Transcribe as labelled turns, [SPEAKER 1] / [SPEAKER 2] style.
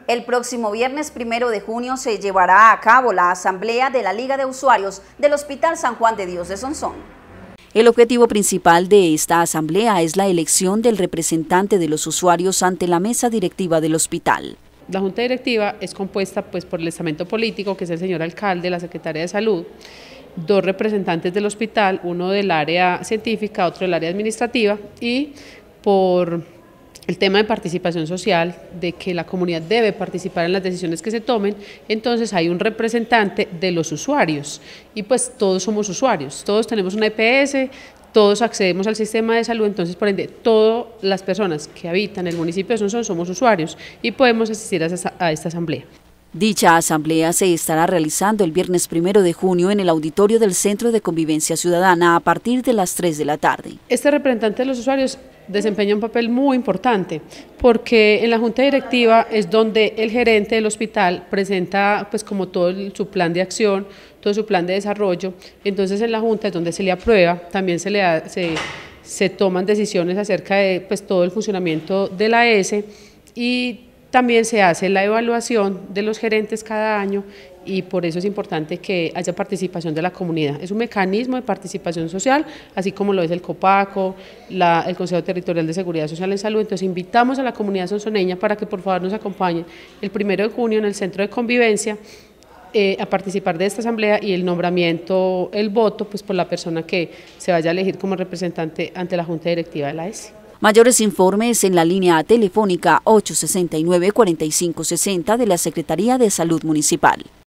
[SPEAKER 1] El próximo viernes 1 de junio se llevará a cabo la asamblea de la Liga de Usuarios del Hospital San Juan de Dios de Sonsón.
[SPEAKER 2] El objetivo principal de esta asamblea es la elección del representante de los usuarios ante la mesa directiva del hospital.
[SPEAKER 3] La Junta Directiva es compuesta por el estamento político, que es el señor alcalde, la secretaria de Salud, 2 representantes del hospital, uno del área científica, otro del área administrativa, y por el tema de participación social, de que la comunidad debe participar en las decisiones que se tomen, entonces hay un representante de los usuarios y pues todos somos usuarios, todos tenemos una EPS, todos accedemos al sistema de salud, entonces por ende todas las personas que habitan el municipio de Sonsón somos usuarios y podemos asistir a esta asamblea.
[SPEAKER 2] Dicha asamblea se estará realizando el viernes 1 de junio en el auditorio del Centro de Convivencia Ciudadana a partir de las 3 de la tarde.
[SPEAKER 3] Este representante de los usuarios desempeña un papel muy importante porque en la Junta Directiva es donde el gerente del hospital presenta pues como todo su plan de acción, todo su plan de desarrollo, entonces en la Junta es donde se le aprueba, también se toman decisiones acerca de pues todo el funcionamiento de la AS y también se hace la evaluación de los gerentes cada año y por eso es importante que haya participación de la comunidad. Es un mecanismo de participación social, así como lo es el COPACO, el Consejo Territorial de Seguridad Social en Salud. Entonces invitamos a la comunidad sonsoneña para que por favor nos acompañen el 1 de junio en el Centro de Convivencia a participar de esta asamblea y el nombramiento, el voto pues por la persona que se vaya a elegir como representante ante la Junta Directiva de la AS.
[SPEAKER 2] Mayores informes en la línea telefónica 869-4560 de la Secretaría de Salud Municipal.